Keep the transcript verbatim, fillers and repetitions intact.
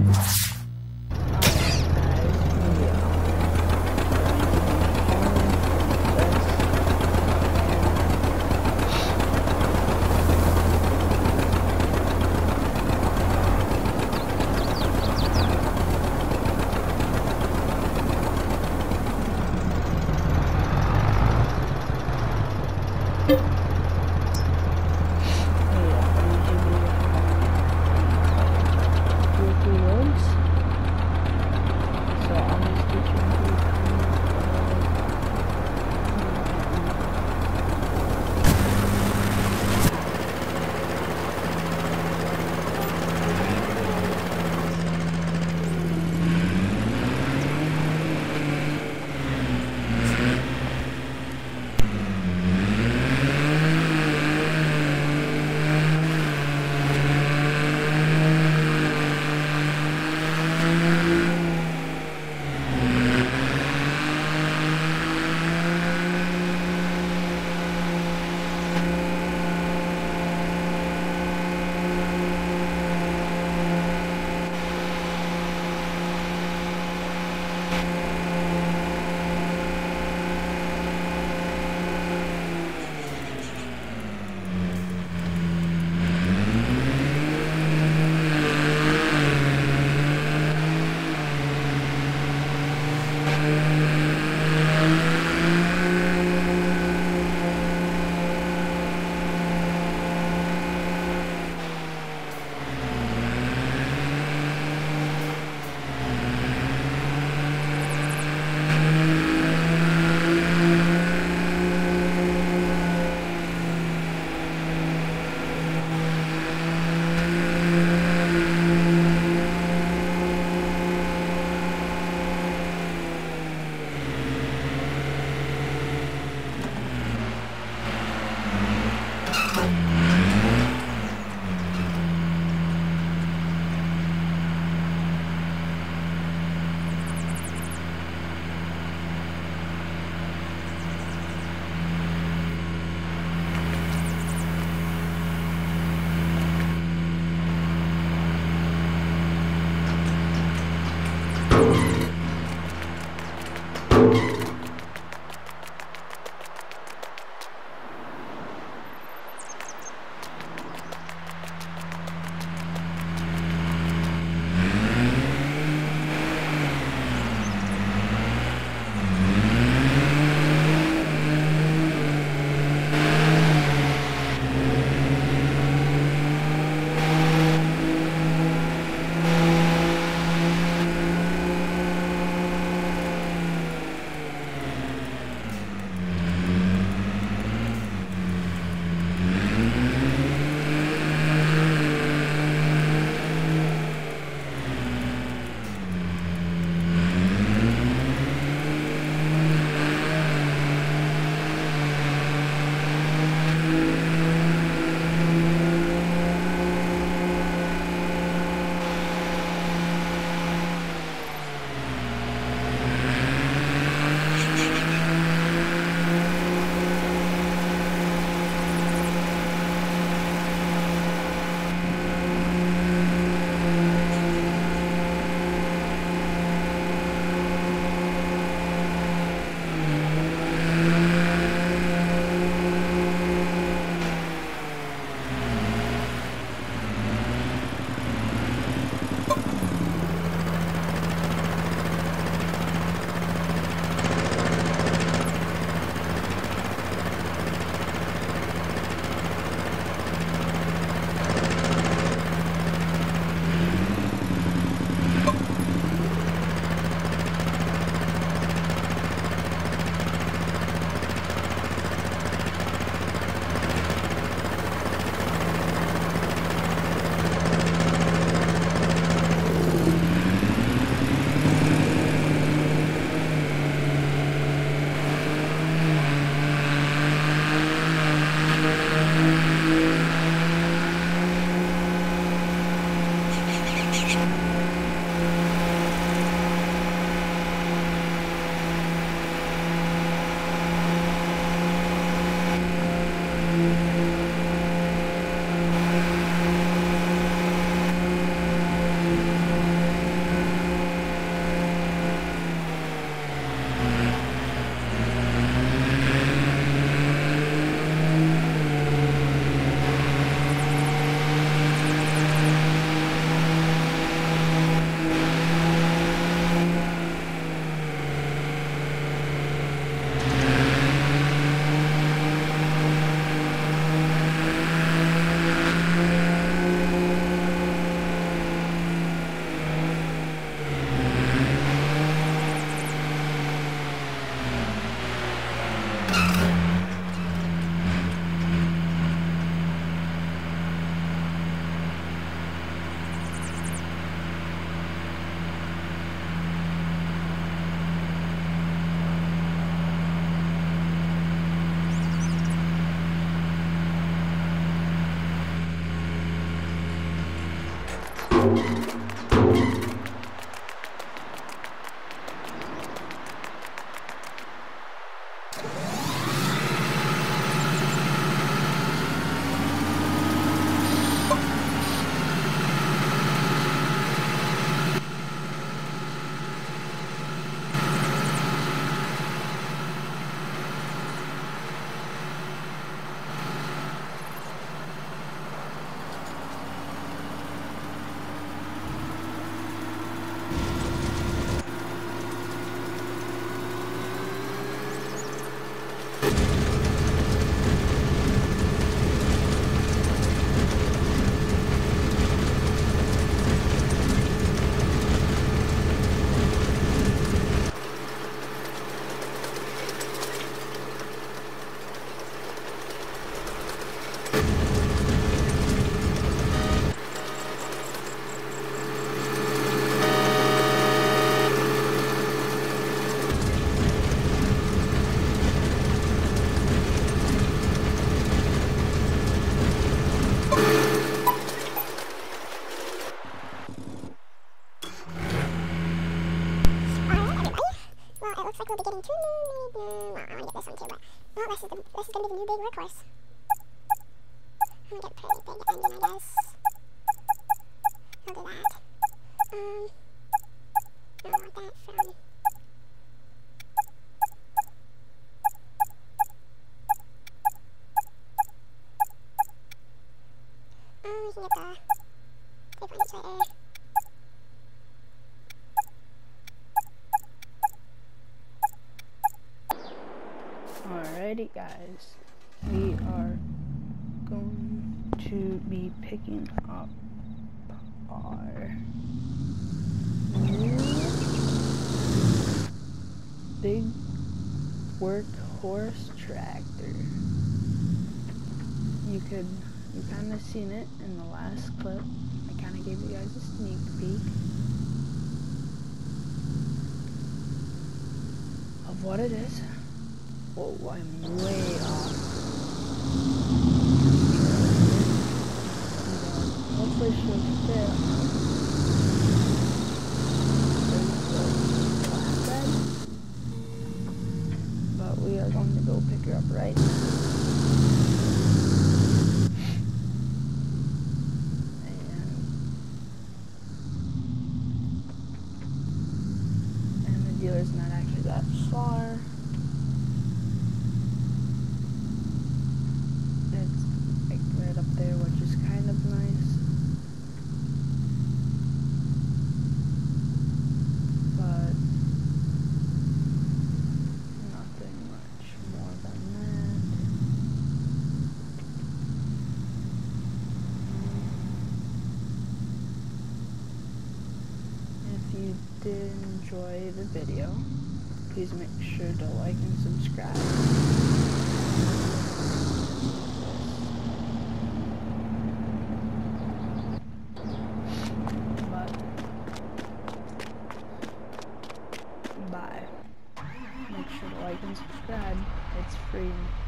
Europeans Looks like we'll be getting two new, well, I want to get this one too, but, well, this is, the, this is going to be the new big workhorse. I'm going to get a pretty big engine, I guess. I'll do that. Um, no, I want that from... Oh, we can get the big one this way there. Alrighty guys, we are going to be picking up our new big workhorse tractor. You could, you kind of seen it in the last clip. I kind of gave you guys a sneak peek of what it is. Whoa, I'm way off. Hopefully she'll fit. But we are going to go pick her up right now. And, and the dealer's not actually that far. There, which is kind of nice, but nothing much more than that. If you did enjoy the video, please make sure to like and subscribe. Bye. Make sure to like and subscribe. It's free.